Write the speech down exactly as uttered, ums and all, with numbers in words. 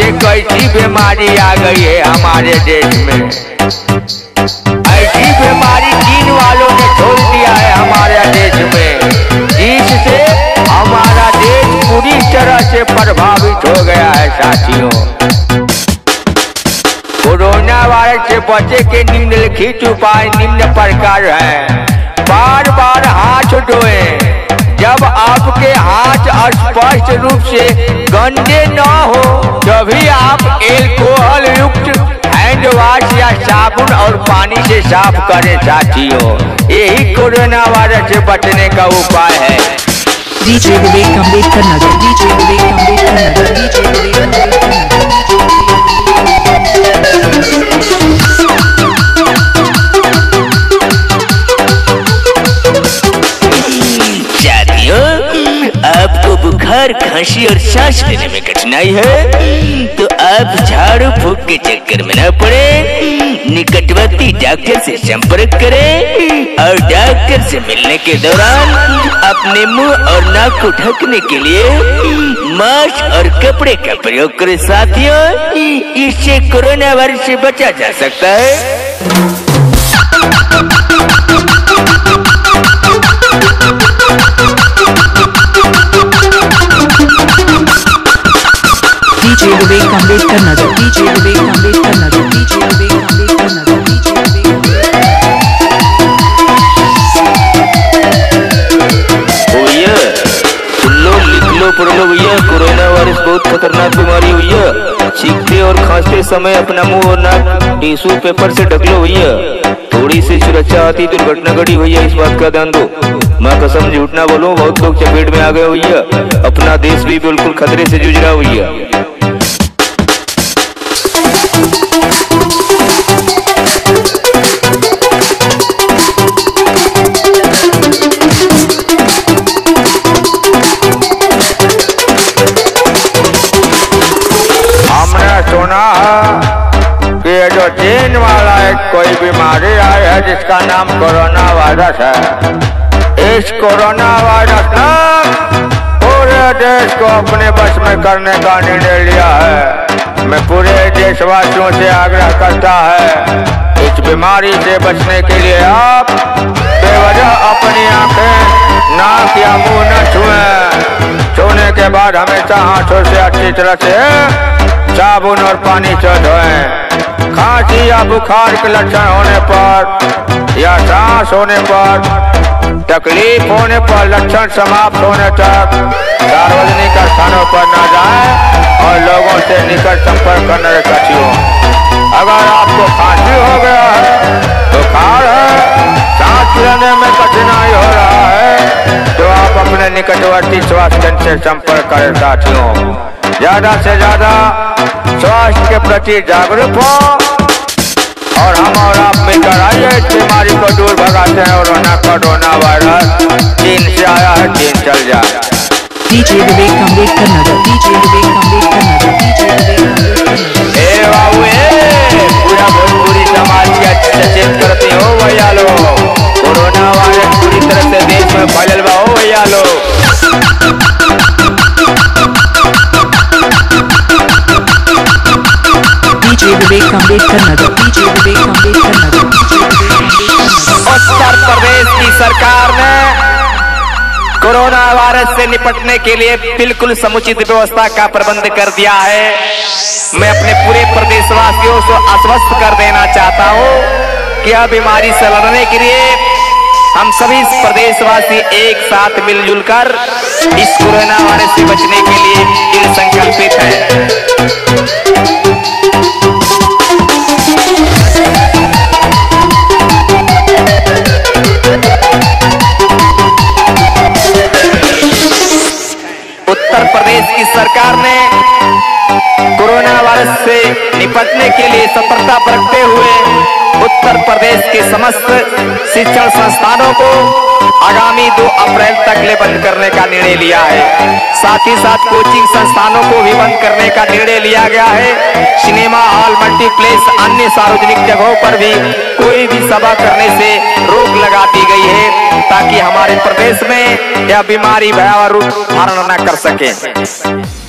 से कैसी बीमारी आ गई है हमारे देश में। ऐसी बीमारी चीन वालों ने छोड़ दिया है हमारे देश में, जिससे हमारा देश पूरी तरह से प्रभावित हो गया है। साथियों, कोरोना वायरस से बचे के निम्नलिखित उपाय निम्न प्रकार हैं। बार बार हाथ धोएं। जब आपके हाथ स्पष्ट रूप से गंदे न हो तभी आप एल्कोहल युक्त हैंड वॉश या साबुन और पानी से साफ करें। साथियों, यही कोरोना वायरस से बचने का उपाय है। DJ Vivek Ambedkar Nagar, DJ Vivek Ambedkar Nagar, DJ Vivek Ambedkar आपको बुखार, खांसी और सांस लेने में कठिनाई है तो आप झाड़ू फूंक के चक्कर में न पड़े, निकटवर्ती डॉक्टर से संपर्क करें और डॉक्टर से मिलने के दौरान अपने मुंह और नाक को ढकने के लिए मास्क और कपड़े का प्रयोग करें। साथियों, इससे कोरोना वायरस से बचा जा सकता है। DJ Vivek Ambedkar Nagar, DJ Vivek Ambedkar Nagar, DJ Vivek Ambedkar Nagar, DJ Vivek भैया सुन लो, लिख लो, पढ़ लो भैया। कोरोना वायरस बहुत खतरनाक बीमारी भैया। छींकते और खांसते समय अपना मुंह और नाक टिश्यू पेपर से ढक लो भैया। थोड़ी सी सुरक्षा आती दुर्घटना घटी भैया, इस बात का ध्यान दो। मैं कसम झूठ ना बोलूं, बहुत लोग चपेट में आ गए भैया। अपना देश भी बिल्कुल खतरे से जूझ रहा भैया। सुना है कि ये जो चीन वाला एक कोई बीमारी आई है जिसका नाम कोरोना वायरस है। इस कोरोना वायरस ने पूरे देश को अपने बस में करने का निर्णय लिया है। मैं पूरे देशवासियों से आग्रह करता है, इस बीमारी से बचने के लिए आप बेवजह अपनी आंखें, नाक या मुंह न छुएं। छूने के बाद हमेशा हाथों से अच्छी तरह से साबुन और पानी से धोएं। खांसी या बुखार के लक्षण होने पर या सांस होने पर, तकलीफ होने पर, लक्षण समाप्त होने तक सार्वजनिक स्थानों पर न जाएं और लोगों से निकट संपर्क करने साथियों। अगर आपको खांसी हो गया है, बुखार है, सांस लेने में कठिनाई हो रहा है तो आप अपने निकटवर्ती स्वास्थ्य केंद्र से संपर्क करें। साथियों, ज्यादा से ज्यादा स्वास्थ्य के प्रति जागरूक हो और हम और आप मिलकर आइए इस बीमारी को दूर भगाते हैं और कोरोना वायरस चीन से आया है, चीन चल जाए। DJ Vivek Ambedkar Nagar, DJ Vivek Ambedkar Nagar, DJ Vivek ए बाबू ए पूरा भोजपुरी समाज के सचेत करते हो भैया लो। कोरोना वायरस पूरी तरह से देश में फैलल बा हो भैया लो। DJ Vivek Ambedkar Nagar, DJ Vivek Ambedkar Nagar, DJ Vivek Ambedkar Nagar. Uttar Pradesh की सरकार ने कोरोना वायरस से निपटने के लिए बिल्कुल समुचित व्यवस्था का प्रबंध कर दिया है। मैं अपने पूरे प्रदेशवासियों को आश्वस्त कर देना चाहता हूं कि यह बीमारी से लड़ने के लिए हम सभी प्रदेशवासी एक साथ मिलजुल कर इस कोरोना वायरस से बचने के लिए दृढ़ संकल्पित हैं। उत्तर प्रदेश की सरकार ने कोरोना वायरस से निपटने के लिए सतर्कता बरतते हुए उत्तर प्रदेश के समस्त शिक्षण संस्थानों को आगामी दो अप्रैल तक ले बंद करने का निर्णय लिया है। साथ ही साथ कोचिंग संस्थानों को भी बंद करने का निर्णय लिया गया है। सिनेमा हॉल, मल्टीप्लेक्स, अन्य सार्वजनिक जगहों पर भी कोई भी सभा करने से रोक लगा दी गई है ताकि हमारे प्रदेश में यह बीमारी भयावह रूप धारण न कर सके।